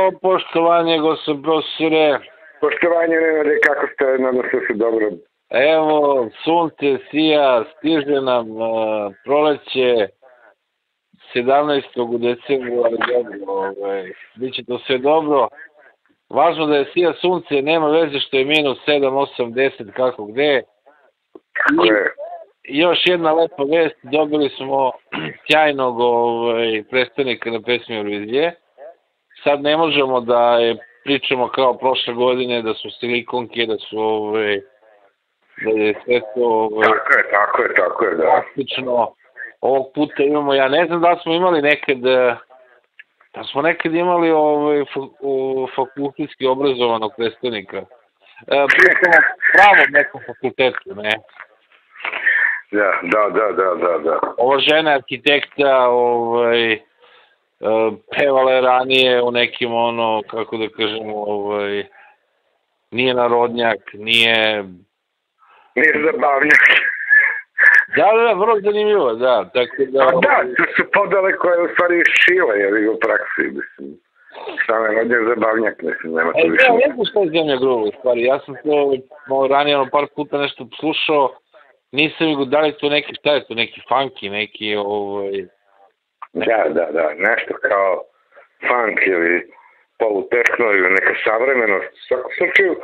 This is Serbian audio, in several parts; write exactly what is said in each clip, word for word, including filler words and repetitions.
poštovanje, gospod profesore. Poštovanje, Nenade, kako ste, nadam se se dobro. Evo, sunce sija, stiže nam uh, proleće sedamnaestog u decembru, ali dobro, ovaj, bit će to sve dobro. Važno da je sija sunce, nema veze što je minus sedam, osam, deset, kako gde. Tako je. I još jedna lepa vest, dobili smo sjajnog ovaj, predstavnika na pesmi Eurovizije. Sad ne možemo da je pričamo kao prošle godine, da su silikonke, da su ovaj, da je sve to ovaj, tako je, tako je, tako je, da. Plastično. Ovog puta imamo, ja ne znam da smo imali nekad, da smo nekad imali ovaj, fakultetski obrazovanog predstavnika. E, pričamo pravo nekom fakultetu, ne? Da, da, da, da, da, da. Ova žena arhitekta, ovaj, pevala je ranije u nekim ono, kako da kažemo, ovaj, nije narodnjak, nije... Nije zabavnjak. Da, da, da, vrlo zanimljivo, da. Tako da, a da, to su podale koje u stvari šile, jer je u praksi, mislim. Šta me rodnjak zabavnjak, mislim, nema to e, više. E, da, ne znam što je zemlja gruba, u stvari. Ja sam to ranije ono par puta nešto slušao, nisam ih da li to neki, šta je to, neki funky, neki, ovaj... Da, da, da, nešto kao funk ili polutehno ili neka savremenost. U svakom slučaju,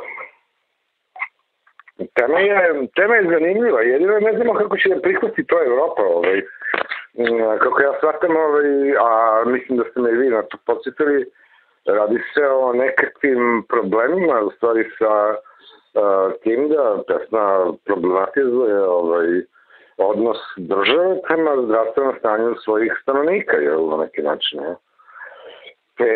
tema je, tema je zanimljiva, jedino ne znamo kako će da prihvati to Evropa, ovaj. Kako ja shvatam, ovaj, a mislim da ste me i vi na to podsjetili, radi se o nekakvim problemima, u stvari sa uh, tim da pesma problematizuje ovaj, odnos države prema zdravstvenom stanju svojih stanovnika, jel, na neki način, ne? E,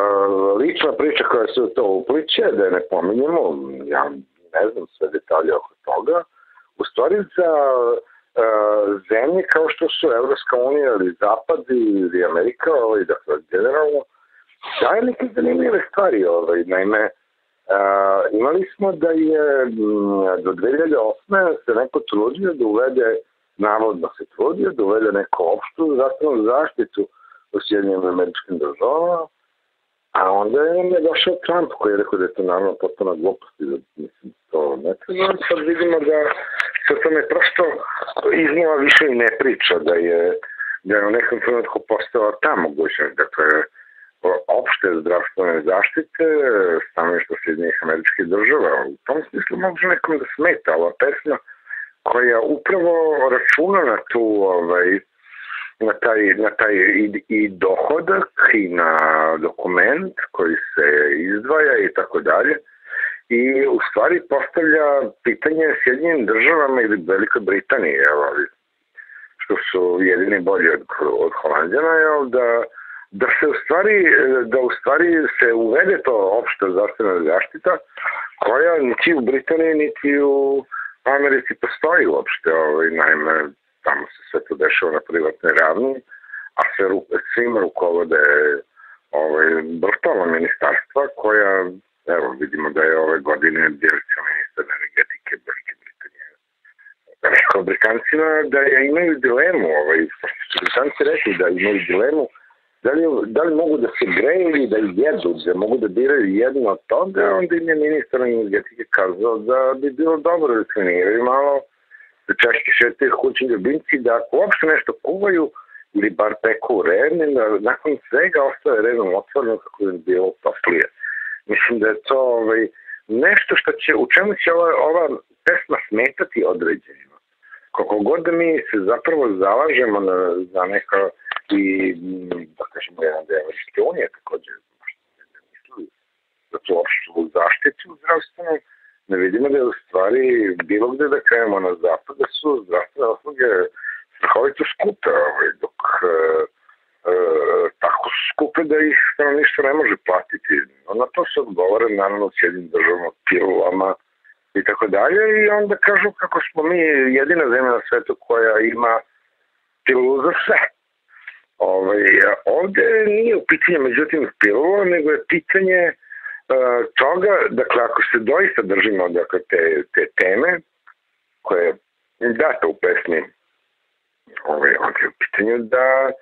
lična priča koja se u to upliče, da je ne pominjemo, ja ne znam sve detalje oko toga, u stvari za e, zemlje kao što su Evropska unija ili Zapad ili Amerika, ovaj, dakle, generalno, daje neke zanimljive stvari, ovaj, naime, Uh, imali smo da je m, do dve hiljade osme se neko trudio da uvede, navodno se trudio da uvede neku opštu zdravstvenu zaštitu u Sjedinjenim Američkim Državama, a onda je nam je došao Trump koji je rekao da je to naravno potpuno gluposti, da mislim to ne treba. Sad vidimo da se o tome prosto iznova više i ne priča, da je, da je u nekom trenutku postala ta mogućnost, dakle, opšte zdravstvene zaštite stanovišta Sjedinjenih Američkih Država. U tom smislu može nekom da smeta ova pesma koja upravo računa na tu ovaj, na taj, na taj i, i dohodak i na dokument koji se izdvaja i tako dalje i u stvari postavlja pitanje Sjedinjenim Državama ili Velikoj Britaniji, evo, što su jedini bolji od, od Holandjana, je da da se u stvari, da u stvari se uvede to opšta zdravstvena zaštita koja niti u Britaniji niti u Americi postoji uopšte, ovaj, naime, tamo se sve to dešava na privatnoj ravni, a sve, svim rukovode ovaj, brutalna ministarstva koja, evo, vidimo da je ove godine direkcija ministar energetike Velike Britanije rekao Britancima da je, imaju dilemu, ovaj, Britanci rekli da imaju dilemu Da li, da li mogu da se greju ili da jedu, da mogu da biraju jedno od toga, onda im je ministar energetike kazao da bi bilo dobro da treniraju malo, da češće šetaju kućni ljubimci, da ako uopšte nešto kuvaju ili bar peku ren, da nakon svega ostaje redom otvoreno kako bi bilo toplije. Mislim da je to ovaj, nešto što će, u čemu će ova, ova pesma smetati određenima. Kako god da mi se zapravo zalažemo na, za neko i da kažemo jedan deo Evropske unije također ne misli da tu opštu zaštitu zdravstvenu, ne vidimo da je u stvari bilo gde da krenemo na zapad, da su zdravstvene usluge strahovito skupe, ovaj, dok e, e, tako su skupe da ih stanovništvo ne može platiti. No, na to se odgovore naravno u Sjedinim Državama, pilulama i tako dalje i onda kažu kako smo mi jedina zemlja na svetu koja ima pilulu za sve. Ovaj, ovde nije u pitanju međutim pilula, nego je pitanje uh, toga, dakle, ako se doista držimo dakle, te, te teme koje je data u pesmi, ovaj, ovdje je u pitanju da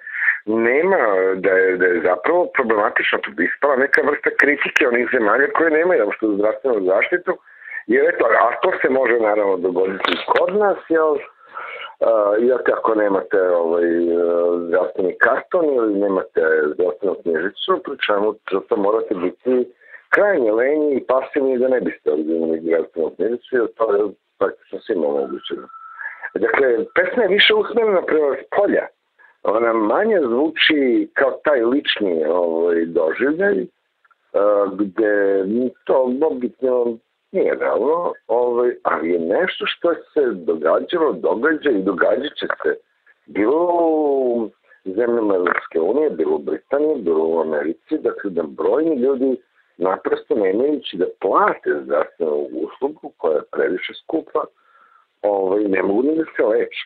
nema, da je, da je zapravo problematično ispala neka vrsta kritike onih zemalja koje nemaju uopšte zdravstvenu zaštitu, jer eto, a to se može naravno dogoditi i kod nas, jel, uh, iako ako nemate ovaj, zdravstveni karton ili nemate zdravstvenu knjižicu, pri čemu to morate biti krajnje lenji i pasivni da ne biste ovdje zdravstvenu knjižicu, jer to je praktično svima omogućeno. Dakle, pesma je više usmerena prema polja. Ona manje zvuči kao taj lični ovaj, doživljaj, uh, gde to objektivno nije realno, ovaj, ali je nešto što se događalo, događa i događat će se. Bilo u zemljama Evropske unije, bilo u Britaniji, bilo u Americi, dakle da brojni ljudi naprosto nemajući da plate zdravstvenu uslugu koja je previše skupa, ovaj, ne mogu ni da se leče.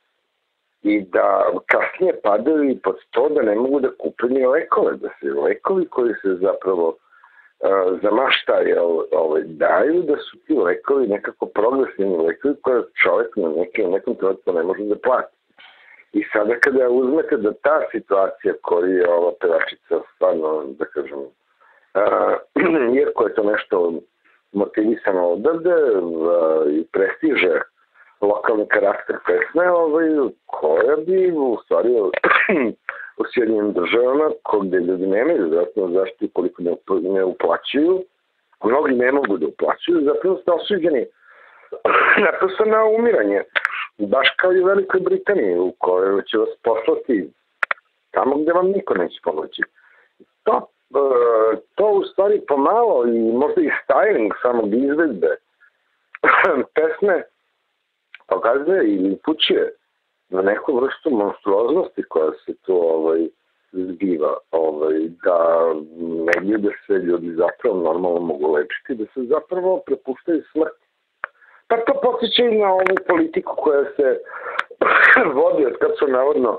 I da kasnije padaju i pod to da ne mogu da kupe ni lekove, da se lekovi koji se zapravo uh, za maštaje ovaj, daju, da su ti lekovi nekako progresivni lekovi koje čovjek na nekim, nekom trenutku ne može da plati. I sada kada uzmete da ta situacija koju je ova pevačica stvarno, da kažem, uh, iako je to nešto motivisano odavde uh, i prestiže lokalni karakter pesme, ovaj, koja bi u stvari u Sjedinjenim državama, gde ljudi nemaju zdravstvenu zaštitu koliko ne, ne uplaćuju, mnogi ne mogu da uplaćuju, zapravo ste osuđeni naprosto na umiranje. Baš kao i u Velikoj Britaniji, u kojoj će vas poslati tamo gde vam niko neće pomoći. To, to u stvari pomalo i možda i styling samog izvedbe pesme pokazuje ili upućuje na neku vrstu monstruoznosti koja se tu ovaj, zbiva, ovaj, da negdje da se ljudi zapravo normalno mogu lečiti, da se zapravo prepuštaju smrti. Pa to podsjeća i na ovu politiku koja se vodi od kad su navodno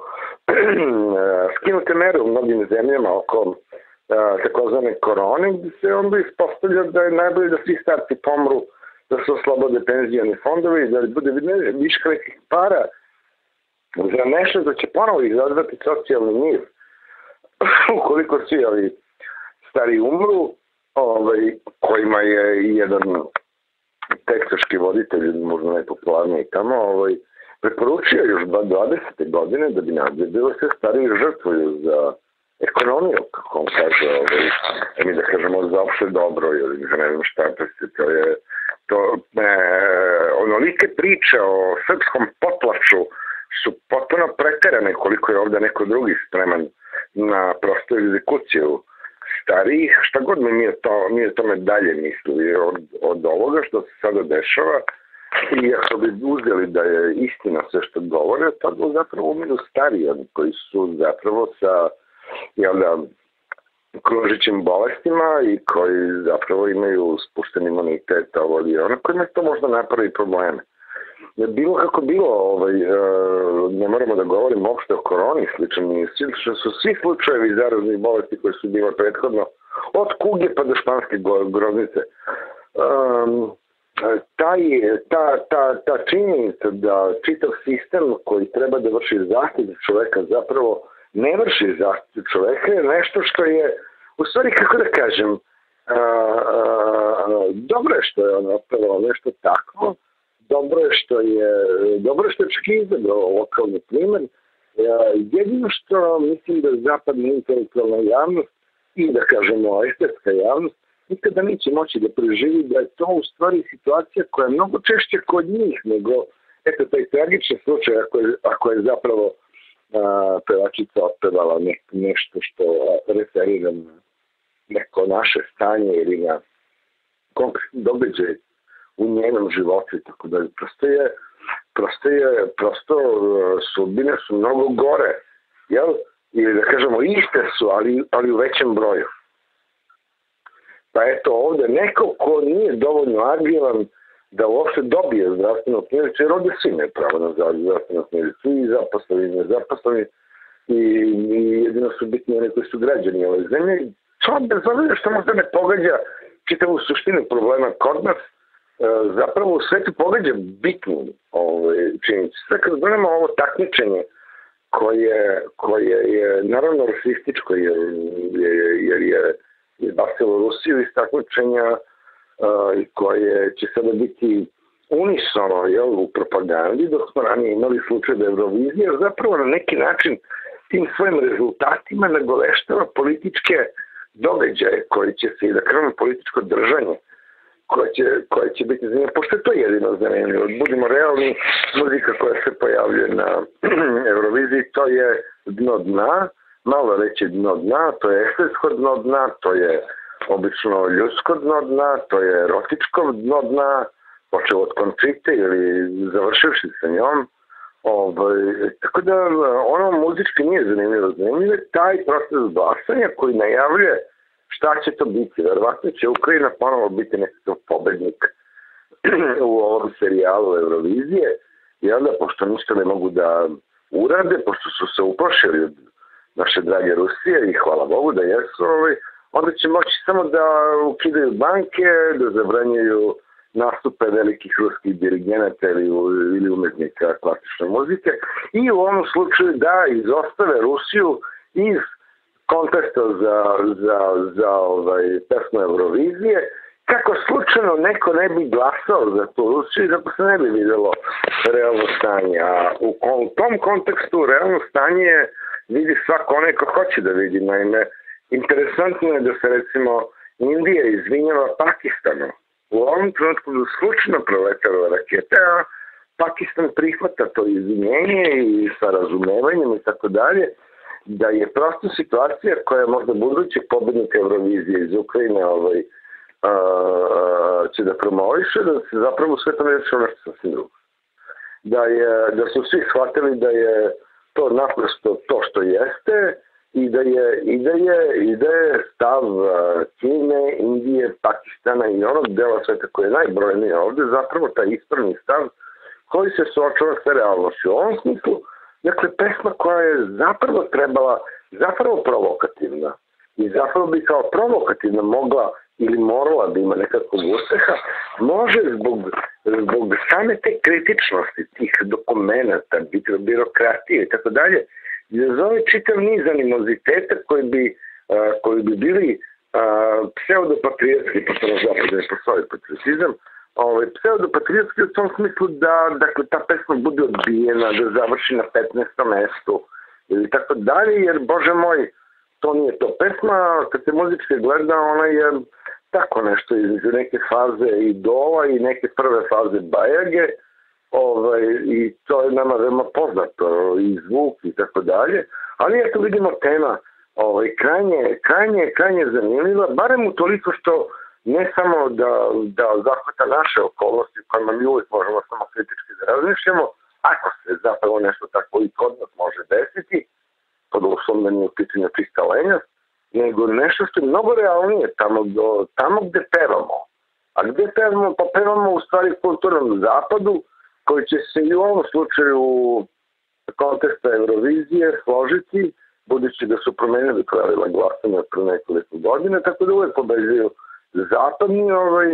skinute mere u mnogim zemljama oko takozvane korone, gdje se onda ispostavlja da je najbolje da svi starci pomru, da se oslobode penzijani fondovi, da bude viška nekih para za nešto da će ponovo izazvati socijalni mir. Ukoliko svi ovi stari umru, ovaj, kojima je i jedan teksaški voditelj, možda najpopularniji tamo, ovaj, preporučio još dvadesete godine da bi nadje bilo sve stariji žrtvuju za ekonomiju, kako on kaže, ovaj, mi da kažemo za opšte dobro, ili ne znam šta, to je to, e, onolike priče o srpskom potlaču su potpuno preterane koliko je ovdje neko drugi spreman na prostu egzekuciju starijih, šta god mi nije, to, nije tome dalje mislili od, od ovoga što se sada dešava i ako bi uzeli da je istina sve što govore, tada zapravo umiru stariji, koji su zapravo sa, jel da, kružićim bolestima i koji zapravo imaju spušten imunitet, ovo ili ono, kojima to možda napravi probleme. Bilo kako bilo, ovaj, ne moramo da govorimo uopšte o koroni, slični, što su svi slučajevi zaraznih bolesti koje su bile prethodno, od kuge pa do španske groznice. Um, taj, ta, ta, ta činjenica da čitav sistem koji treba da vrši zaštitu čoveka zapravo ne vrši zaštitu čoveka je nešto što je, u stvari, kako da kažem, a, a, dobro je što je ono prvo nešto takvo, dobro je što je, dobro je što je čak i izabrao lokalni primer, jedino što mislim da zapadna intelektualna javnost i da kažemo estetska javnost nikada neće moći da preživi da je to u stvari situacija koja je mnogo češće kod njih nego, eto, taj tragični slučaj ako je, ako je zapravo a, pevačica otpevala ne, nešto što referira na neko naše stanje ili na konkretni događaj u njenom životu i tako dalje. Prosto je, prosto je, prosto sudbine su mnogo gore, jel? Ili da kažemo iste su, ali, ali u većem broju. Pa eto ovdje neko ko nije dovoljno agilan da uopšte dobije zdravstvenu knjižicu, jer ovdje svi imaju pravo na zdravstvenu knjižicu, i zaposleni, i nezaposleni, i, i jedino su bitni oni koji su građani ove zemlje. To bez obzira što možda ne pogađa čitavu suštinu problema kod nas, zapravo u svetu pogađa bitnu ovaj, činjenicu. Sve kad gledamo ovo takmičenje koje, koje je naravno rasističko jer, jer je izbacilo Rusiju iz takmičenja uh, i koje će sada biti unisono jel, u propagandi, dok smo ranije imali slučaj da Eurovizija zapravo na neki način tim svojim rezultatima nagoveštava političke događaje koji će se i da krenu političko držanje koje će, koje će biti zanimljivo, pošto je to jedino zanimljivo. Budimo realni, muzika koja se pojavljuje na Euroviziji, to je dno dna, malo reći dno dna, to je estetsko dno dna, to je obično ljudsko dno dna, to je erotičko dno dna, počeo od Koncite ili završivši sa njom. Ovaj, tako da ono muzički nije zanimljivo. Zanimljivo je taj proces glasanja koji najavljuje šta će to biti. Verovatno će Ukrajina ponovo biti nekakav pobednik u ovom serijalu Eurovizije i onda, pošto ništa ne mogu da urade, pošto su se uplašili od naše drage Rusije i hvala Bogu da jesu, ovaj, onda će moći samo da ukidaju banke, da zabranjuju nastupe velikih ruskih dirigenata ili, ili umetnika klasične muzike i u ovom slučaju da izostave Rusiju iz kontesta za, za, za ovaj, pesmu Eurovizije, kako slučajno neko ne bi glasao za tu Rusiju i zato se ne bi vidjelo realno stanje. A u, u tom kontekstu realno stanje vidi svako onaj ko hoće da vidi. Naime, interesantno je da se recimo Indija izvinjava Pakistanu. U ovom trenutku slučajno proletala rakete, a Pakistan prihvata to izvinjenje i sa razumevanjem i tako dalje, da je prosto situacija koja možda budući pobednik Eurovizije iz Ukrajine ovaj, a, će da promoviše, da se zapravo sve to ne rečeo nešto sasvim drugo. Da, je, da su svi shvatili da je to naprosto to što jeste i da je, i da je, i da je stav Kine, Indije, Pakistana i onog dela sveta koji je najbrojniji ovde, zapravo taj ispravni stav koji se suočava sa realnošću. U ovom smislu, dakle, pesma koja je zapravo trebala, zapravo provokativna i zapravo bi kao provokativna mogla ili morala da ima nekakvog uspeha, može zbog, zbog same te kritičnosti tih dokumenta, birokratije i tako dalje, izazove čitav niz animoziteta koji bi, uh, koji bi bili uh, pseudopatriotski, pošto na zapadu ne postoji patriotizam, ovaj, pseudopatriotski u tom smislu da dakle, ta pesma bude odbijena, da završi na petnaestom mestu ili tako dalje, jer, Bože moj, to nije to pesma, kad se muzički gleda, ona je tako nešto između neke faze idola i neke prve faze bajage, ovaj, i to je nama veoma poznato, i zvuk i tako dalje, ali eto vidimo tema ovaj, krajnje, krajnje, krajnje zanimljiva, barem u toliko što ne samo da, da zahvata naše okolnosti u kojima mi uvijek možemo samo kritički da razmišljamo, ako se zapravo nešto tako i kod nas može desiti, pod uslovom da nije u pitanju čista lenjost, nego nešto što je mnogo realnije tamo, do, tamo gde pevamo. A gde pevamo? Pa pevamo u stvari kulturnom zapadu, koji će se i u ovom slučaju konteksta Eurovizije složiti, budući da su promenili pravila glasanja pre nekoliko godina, tako da uvek pobeđuju zapadni, ovaj,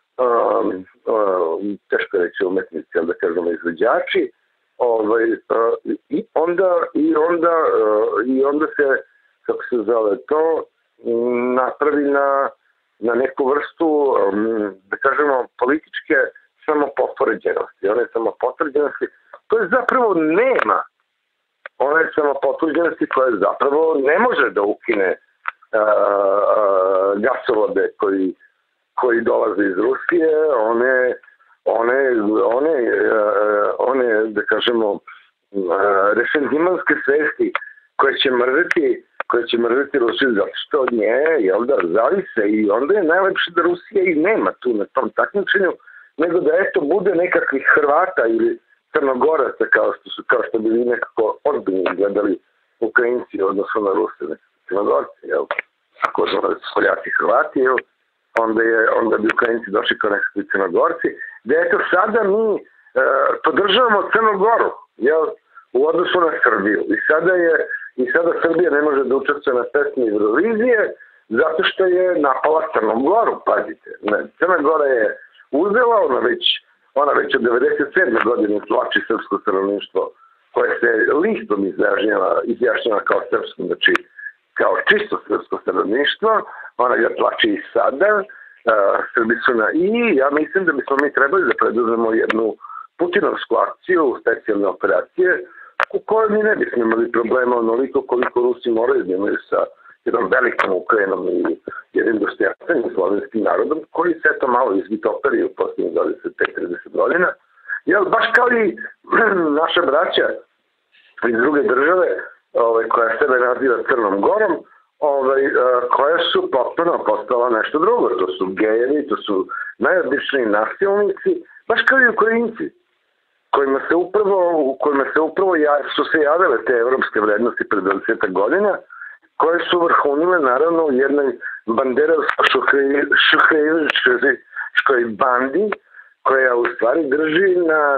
um, um, teško reći umetnici, ali da kažemo izvođači, ovaj, uh, i onda, i onda, uh, i onda se, kako se zove to, napravi na, na neku vrstu, um, da kažemo, političke samopotvrđenosti. One samopotvrđenosti, to je zapravo nema one samopotvrđenosti koje zapravo ne može da ukine uh, uh, gasovode koji, koji dolaze iz Rusije, one, one, one, uh, one da kažemo, uh, resentimanske svesti koje će mrziti koje će mrziti Rusiju zato što od nje, jel da, zavise i onda je najlepše da Rusija i nema tu na tom takmičenju, nego da eto bude nekakvih Hrvata ili Crnogoraca kao što su, kao što bi vi nekako ozbiljno gledali Ukrajinci odnosno na Rusiju, nekako Crnogorci, jel? Ako da su Poljaci Hrvati, jel? Onda, je, onda bi Ukrajinci došli kao nekakvi Crnogorci, da eto sada mi e, podržavamo Crnogoru, jel? U odnosu na Srbiju. I sada je I sada Srbija ne može da učestvuje na pesmi Eurovizije zato što je napala Crnu Goru, pazite. Ne, Crna Gora je uzela, ona već, ona već od devedeset sedme godine tlači srpsko stanovništvo koje se listom izjašnjava, izjašnjava kao srpsko, znači kao čisto srpsko stanovništvo, ona ga tlači i sada, uh, Srbi su na i, ja mislim da bismo mi trebali da preduzmemo jednu putinovsku akciju, specijalne operacije, u kojoj mi ne bismo imali problema onoliko koliko Rusi moraju da imaju sa jednom velikom Ukrajinom i jednim dostojanstvenim slovenskim narodom, koji se eto malo izvitoperi u posljednjih dvadeset pet do trideset godina. Jel, baš kao i naša braća iz druge države, ovaj, koja sebe naziva Crnom Gorom, ovaj, koja su potpuno postala nešto drugo. To su gejevi, to su najobičniji nasilnici, baš kao i Ukrajinci, kojima se upravo, u kojima se upravo ja, su se javile te evropske vrednosti pred dvadeset godina, koje su vrhunile naravno u jednoj banderovsko-šuhrevičkoj bandi, koja u stvari drži na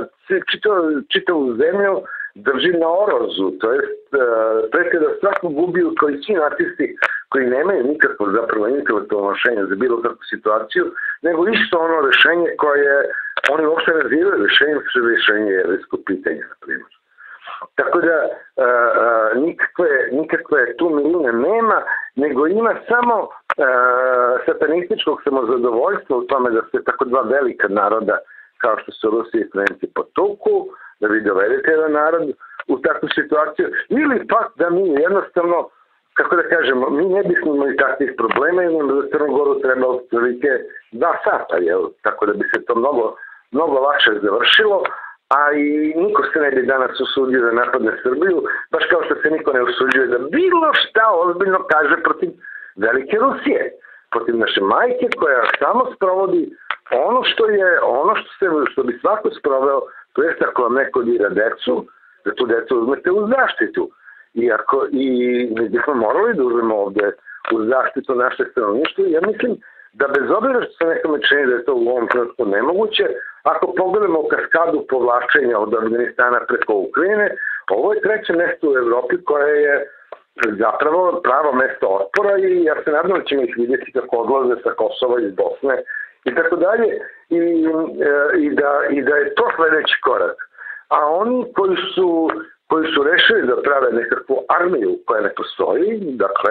čitavu zemlju, drži na orozu, to je prete da svako gubiju koji svi nacisti koji nemaju nikakvo zapravo intelektualno rešenje za bilo kakvu situaciju, nego isto ono rešenje koje oni uopšte nazivaju rešenjem, što je rešenje jevrijskog pitanja, na primjer. Tako da a, a, nikakve, nikakve tu miline nema, nego ima samo a, satanističkog samozadovoljstva u tome da se tako dva velika naroda, kao što su Rusi i Ukrajinci, potuku, da vi dovedete jedan narod u takvu situaciju, ili pak da mi jednostavno, kako da kažemo, mi ne bismo imali takvih problema i nam za Crnu Goru treba otprilike dva sata, jel? Tako da bi se to mnogo, mnogo lakše završilo, a i niko se ne bi danas usudio da napadne Srbiju, baš kao što se niko ne usuđuje da bilo šta ozbiljno kaže protiv velike Rusije, protiv naše majke koja samo sprovodi ono što je, ono što, se, što bi svako sproveo, to jest ako vam neko dira decu, da tu decu uzmete u zaštitu. I, ako, i mi bismo morali da uzmemo ovde u zaštitu naše stanovništva. Ja mislim da bez obzira što se nekome čini da je to u ovom trenutku nemoguće, ako pogledamo kaskadu povlačenja od Afganistana preko Ukrajine, ovo je treće mesto u Evropi koje je zapravo pravo mesto otpora i ja se nadam da ćemo ih vidjeti kako odlaze sa Kosova iz Bosne i tako dalje i, i, da, i da je to sledeći korak. A oni koji su, koji su rešili da prave nekakvu armiju koja ne postoji, dakle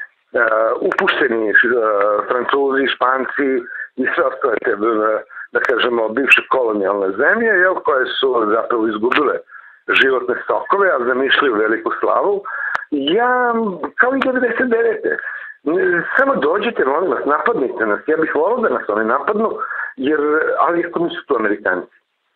uh, upušteni uh, Francuzi, Španci i sve ostale te, uh, da kažemo, bivše kolonijalne zemlje, jel, koje su zapravo izgubile životne stokove, a zamišljaju veliku slavu. Ja, kao i devedeset devete samo dođite, molim vas, napadnite nas. Ja bih volao da nas oni napadnu, jer, ali ako nisu to Amerikanci.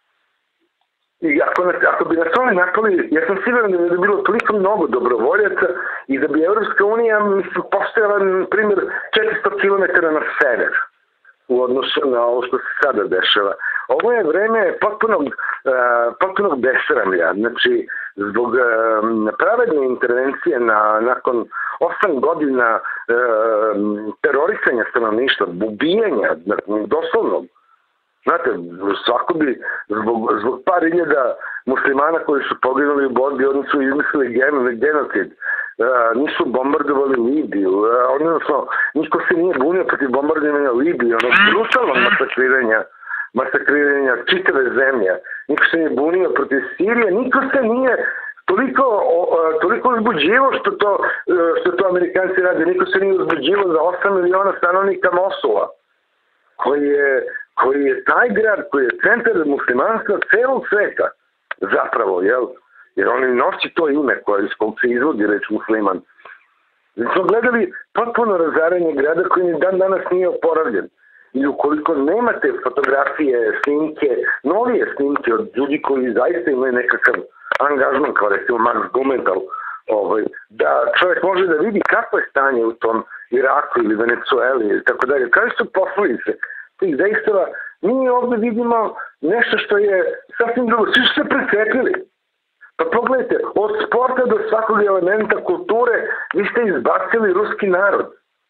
I ako, nas, ako bi nas oni napali, ja sam siguran da bi bilo toliko mnogo dobrovoljaca i da bi Evropska unija, mislim, postojala, na primjer, četiristo kilometara na sever u odnosu na ovo što se sada dešava. Ovo je vreme potpunog, uh, potpunog besramlja. Znači, zbog uh, pravedne intervencije na, nakon osam godina uh, terorisanja stanovništva, ubijanja, doslovnog, znate, svako bi zbog, zbog par iljada muslimana koji su poginuli u borbi, oni su izmislili genocid, uh, nisu bombardovali Libiju, uh, odnosno niko se nije bunio protiv bombardovanja Libije, ono brutalnog masakriranja, masakriranja čitave zemlje, niko se nije bunio protiv Sirije, niko se nije toliko, uh, toliko uzbuđivo što to, uh, što to Amerikanci rade, niko se nije uzbuđivo za osam miliona stanovnika Mosula, koji je koji je taj grad, koji je centar muslimanstva celog sveta, zapravo, jel? Jer oni nosi to ime koje iz kog se izvodi reč musliman. Mi smo gledali potpuno razaranje grada koji ni dan danas nije oporavljen. I ukoliko nemate fotografije, snimke, novije snimke od ljudi koji zaista imaju nekakav angažman, kao recimo Max Blumenthal, ovaj, da čovjek može da vidi kako je stanje u tom Iraku ili Venecueli ili tako dalje, koje su posljedice tih dejstava, mi ovdje vidimo nešto što je sasvim drugo. Svi su se precepili. Pa pogledajte, od sporta do svakog elementa kulture vi ste izbacili ruski narod.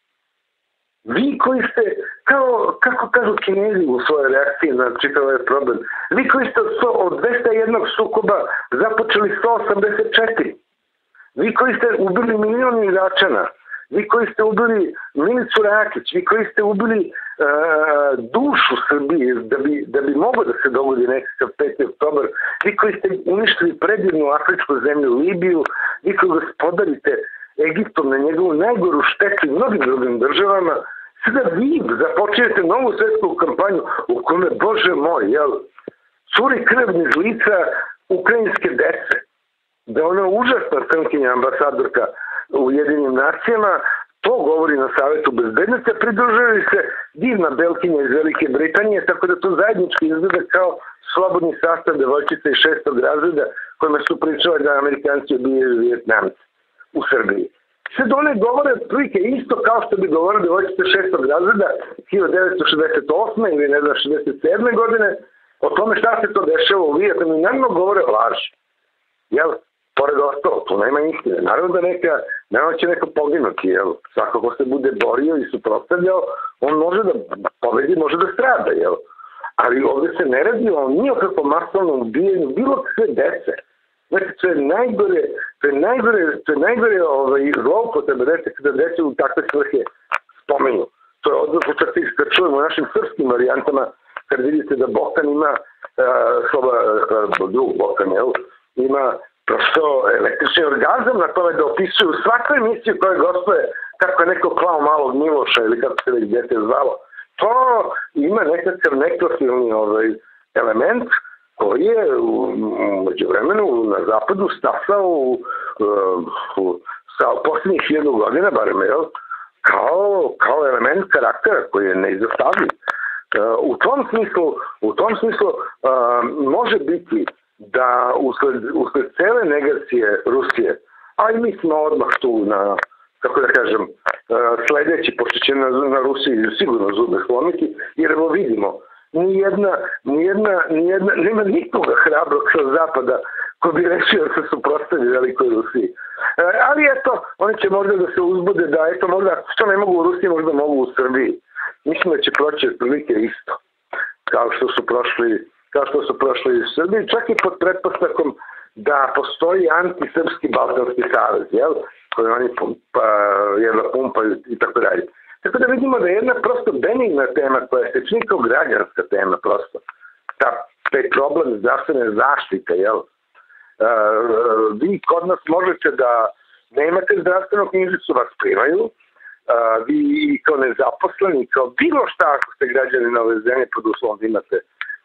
Vi koji ste, kao, kako kažu Kinezi u svojoj reakciji na čitav ovaj problem, vi koji ste od dvesta jedan sukoba započeli sto osamdeset četiri. Vi koji ste ubili milion Iračana, vi koji ste ubili Milicu Rakić, vi koji ste ubili uh, dušu Srbije da bi, da bi moglo da se dogodi nekakav peti oktobar, vi koji ste uništili predivnu afričku zemlju Libiju, vi koji gospodarite Egiptom na njegovu najgoru štetu i mnogim drugim državama, sada vi započinjete novu svetsku kampanju u kome, Bože moj, jel, curi krv niz lica ukrajinske dece, da ona užasna crnkinja ambasadorka u Jedinim nacijama, to govori na Savetu bezbednosti, a pridružuje se divna belkinja iz Velike Britanije, tako da to zajednički izgleda kao slobodni sastav devojčica iz šestog razreda kojima su pričali da Amerikanci ubijaju Vijetnamci u Srbiji. Sad one govore prilike isto kao što bi govorili devojčice šestog razreda hiljadu devetsto šezdeset osme ili ne znam šezdeset sedme godine o tome šta se to dešava u Vijetnamu i naravno govore laži. Jel? Pored ostalo, tu nema istine. Naravno da neka, naravno će neko poginuti, jel? Svako ko se bude borio i suprotstavljao, on može da pobedi, može da strada, jel? Ali ovde se ne radi o nijokakvom masovnom ubijenju bilo sve dece. Znači, to je najgore, to je najgore, to je najgore ovaj, zloupotrebe dece kada dece u takve svrhe spomenju. To je odnosno čak i kad čujemo u našim srpskim varijantama, kad vidite da Bokan ima, uh, soba, uh, drug Bokan, jel? Ima prosto električni orgazam na tome da opisuju svaku emisiju koje gostuje kako je neko klao malog Miloša ili kako se već dete zvalo. To ima nekakav nekrofilni ovaj, element koji je u međuvremenu na zapadu stasao u, u, sa posljednjih hiljadu godina, barem, jel, kao, kao element karaktera koji je neizostavljiv. U tom smislu, u tom smislu uh, može biti da usled, usled cele negacije Rusije, a i mi smo odmah tu na, kako da kažem, sledeći, pošto će na, na Rusiji sigurno zube slomiti, jer evo vidimo, nijedna, nijedna, nijedna, nema nikoga hrabrog sa zapada ko bi rešio da se suprotstavi velikoj Rusiji. Ali eto, oni će možda da se uzbude da, eto, možda, što ne mogu u Rusiji, možda mogu u Srbiji. Mislim da će proći otprilike isto, kao što su prošli kao što su prošli iz Srbije, čak i pod pretpostavkom da postoji antisrpski Balkanski savez, jel? Koji oni pumpa, jedva pumpaju i tako dalje. Tako da vidimo da je jedna prosto benigna tema koja se čini kao građanska tema prosto. Ta, taj problem zdravstvene zaštite, jel? Uh, vi kod nas možete da nemate zdravstvenu knjižicu, vas primaju, uh, vi kao nezaposleni, kao bilo šta ako ste građani na ove zemlje pod uslovom da imate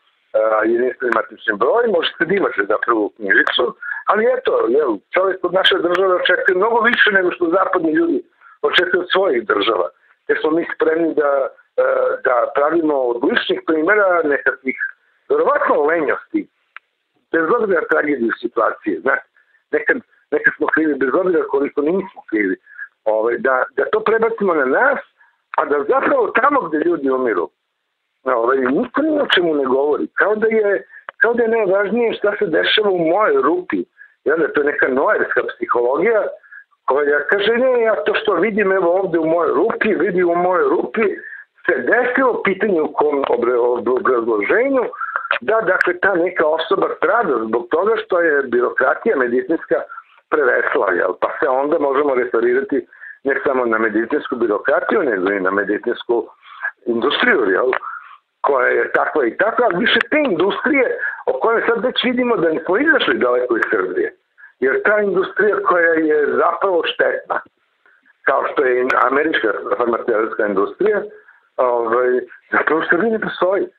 Uh, jedinstveni matični broj, možete da imate zapravo knjižicu, ali eto, jel, čovjek od naše države očekuje mnogo više nego što zapadni ljudi očekuju od svojih država, jer smo mi spremni da, uh, da pravimo od ličnih primjera nekakvih, verovatno lenjosti, bez obzira na tragediju situacije, znači, nekad, nekad smo krivi, bez obzira koliko nismo krivi, ovaj, da, da to prebacimo na nas, a da zapravo tamo gde ljudi umiru, Ovaj, niko ni o čemu ne govori. Kao da je, kao da je najvažnije šta se dešava u mojoj rupi. Jel, to je neka noerska psihologija koja kaže, ne, ja to što vidim evo ovde u mojoj rupi, vidim u mojoj rupi, se desilo pitanje u kom obrazloženju da, dakle, ta neka osoba strada zbog toga što je birokratija medicinska prevesla, jel? Pa se onda možemo referirati ne samo na medicinsku birokratiju, nego i na medicinsku industriju, jel? Koja je takva i takva, ali više te industrije o kojoj sad već vidimo da nismo izašli daleko iz Srbije. Jer ta industrija koja je zapravo štetna, kao što je američka farmaceutska industrija, ovaj, zapravo u Srbiji ne postoji.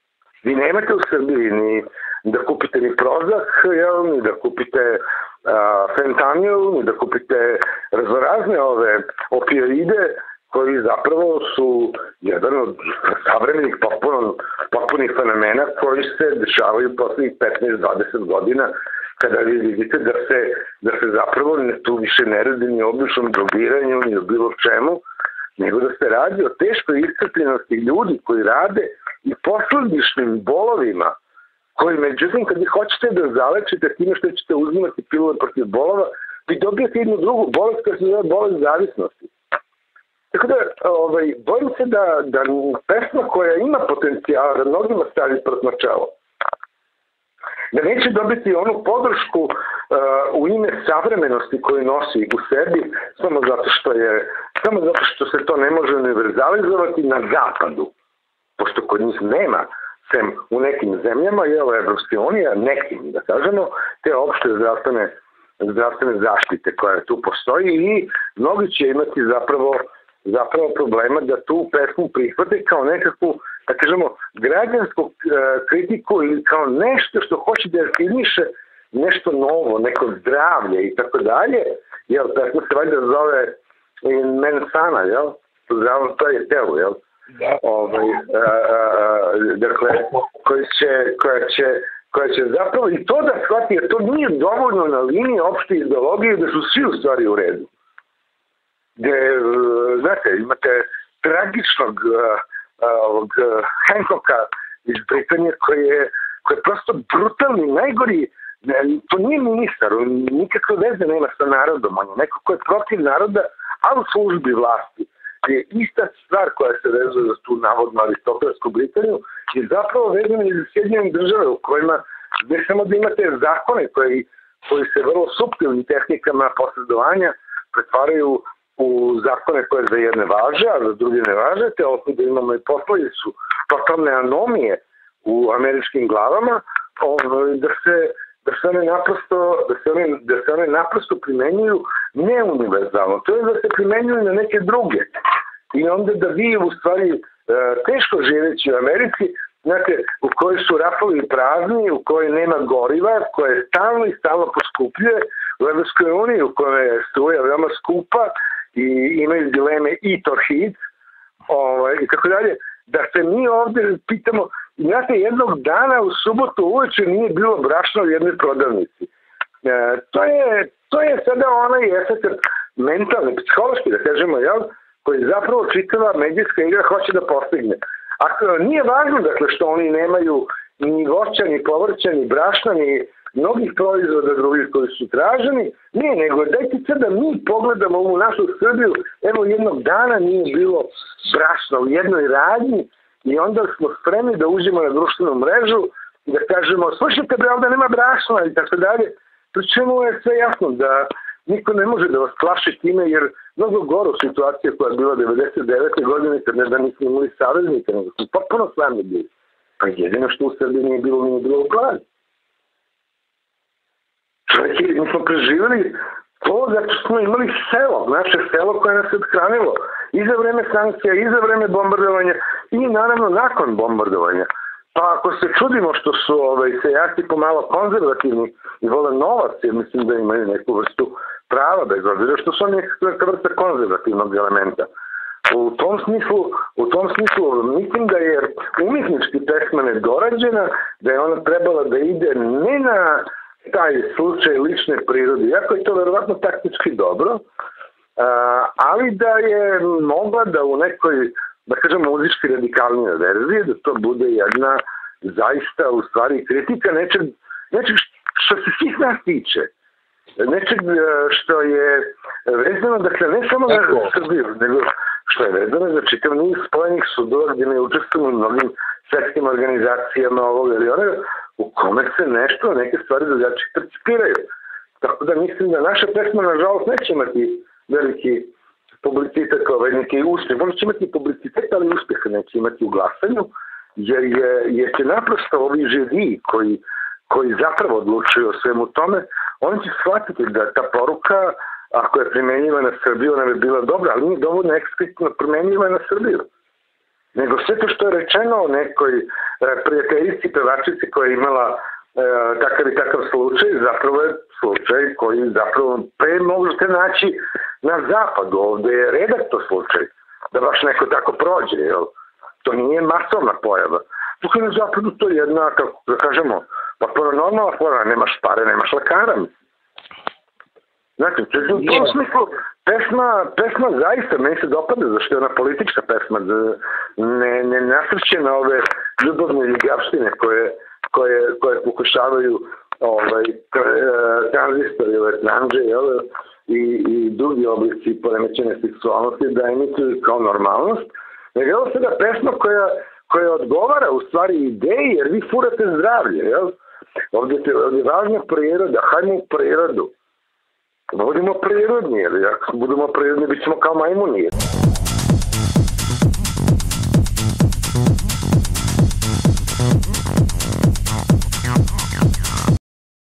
Vi nemate u Srbiji ni da kupite ni Prozac, jel, ni da kupite uh, fentanil, ni da kupite raznorazne ove opioide, koji zapravo su jedan od savremenih potpuno, potpunih fenomena koji se dešavaju poslednjih petnaest do dvadeset godina, kada vi vidite da se, da se zapravo ne, tu više ne radi ni o običnom drogiranju, ni o bilo čemu, nego da se radi o teškoj iscrpljenosti ljudi koji rade i posledičnim bolovima, koji međutim kad vi hoćete da zalečite time što ćete uzimati pilule protiv bolova, vi dobijete jednu drugu bolest koja se zove bolest zavisnosti. Tako da, ovaj, bojim se da, da pesma koja ima potencijala da mnogima stavi prst na čelo, da neće dobiti onu podršku uh, u ime savremenosti koju nosi u sebi, samo zato što je samo zato što se to ne može univerzalizovati na zapadu, pošto kod njih nema, sem u nekim zemljama, je ovo Evropske unije, nekim, da kažemo, te opšte zdravstvene, zdravstvene zaštite koja tu postoji i mnogi će imati zapravo, zapravo problema da tu pesmu prihvate kao nekakvu, da kažemo, građansku e, kritiku ili kao nešto što hoće da afirmiše nešto novo, neko zdravlje i tako dalje, jel, pesma se valjda zove Mensana, jel, zdravno to je telo, jel, Da. Ovaj, a, a, a, dakle, koja će, koja, će, koja će zapravo i to da shvati, jer to nije dovoljno na liniji opšte ideologije da su svi u stvari u redu. Gde, znate, imate tragičnog a, a, ovog Hancocka iz Britanije koji je, koji je prosto brutalni, najgori, ne, to nije ministar, on nikakve veze nema sa narodom, on je neko ko je protiv naroda, a u službi vlasti. Je ista stvar koja se vezuje za tu navodno aristokratsku Britaniju je zapravo vezana iz Sjedinjenih država u kojima ne samo da imate zakone koji, koji se vrlo suptilnim tehnikama posredovanja pretvaraju u zakone koje za jedne važe, a za druge ne važe, te opet da imamo i posledicu totalne anomije u američkim glavama, da se da se one naprosto da se one, da se one naprosto primenjuju neuniverzalno. To je da se primenjuju na neke druge. I onda da vi u stvari teško živeći u Americi, znate, u kojoj su rafovi prazni, u kojoj nema goriva, koja je stalno i stalno poskupljuje, u Evropskoj uniji u kojoj je struja veoma skupa i imaju dileme i torhid, ovaj, i tako dalje, da se mi ovde pitamo, znate, jednog dana u subotu uveče nije bilo brašna u jednoj prodavnici. E, to, je, to je sada onaj efekt mentalni, psihološki, da kažemo, jel, koji zapravo čitava medijska igra hoće da postigne. A nije važno, dakle, što oni nemaju ni voća, ni povrća, ni brašna, ni mnogih proizvoda drugih koji su traženi, nije, nego dajte sad da mi pogledamo ovu našu Srbiju, evo jednog dana nije bilo brašna u jednoj radnji i onda smo spremni da uđemo na društvenu mrežu i da kažemo, slušajte bre, ovdje nema brašna i tako dalje, pri čemu je sve jasno da niko ne može da vas plaši time, jer mnogo goru situacija koja je bila devedeset devete godine, kad ne da nismo imali saveznike, nego smo potpuno sami bili. Pa jedino što u Srbiji nije bilo, nije bilo glad. Čovjek, mi smo preživjeli to zato što smo imali selo, naše selo koje nas je odhranilo i za vreme sankcija, i za vreme bombardovanja i naravno nakon bombardovanja. Pa ako se čudimo što su ovaj, seljaci pomalo konzervativni i vole novac, jer mislim da imaju neku vrstu prava, bez obzira što su oni nekakva vrsta konzervativnog elementa. U tom smislu, u tom smislu mislim da je umjetnički pesma nedorađena, da je ona trebala da ide ne na taj slučaj lične prirode, iako je to verovatno taktički dobro, ali da je mogla da u nekoj, da kažem, muzički radikalnije verziji, da to bude jedna zaista u stvari kritika nečeg, nečeg što se svih nas tiče. Nečeg što je vezano, dakle, ne samo na Srbiju, nego što je vezano za čitav niz spojenih sudova gdje ne učestvujemo u mnogim svetskim organizacijama ovog ili onoga, u kome se nešto, neke stvari drugačije percipiraju. Tako da mislim da naša pesma, nažalost, neće imati veliki publicitet, ovaj neki uspjeh. Možda će imati publicitet, ali uspjeha neće imati u glasanju, jer je, jer će naprosto ovi živi koji, koji zapravo odlučuju o svemu tome, oni će shvatiti da ta poruka, ako je primjenjiva na Srbiju, ona bi bila dobra, ali nije dovoljno eksplicitno primjenjiva na Srbiju. Nego sve to što je rečeno o nekoj e, prijateljici, pevačici koja je imala e, takav i takav slučaj, zapravo je slučaj koji zapravo pre možete naći na zapadu. Ovde je redak to slučaj, da baš neko tako prođe, jel? To nije masovna pojava. Tukaj na zapadu to je jedna, kako da kažemo, pa normalna pojava, nemaš pare, nemaš lekara. Znači, u tom smislu, pesma, pesma zaista, meni se dopada, zašto je ona politička pesma, ne, ne nasrće na ove ljubavne ljubavštine koje, koje, koje pokušavaju ovaj, tranzistori, ove tranže, i, i drugi oblici poremećene seksualnosti da emituju kao normalnost. Nego je ovo sada pesma koja, koja odgovara u stvari ideji, jer vi furate zdravlje, jel? Ovdje je važna priroda, hajmo u prirodu. Budimo prirodni, jer ako budemo prirodni, bit ćemo kao majmuni.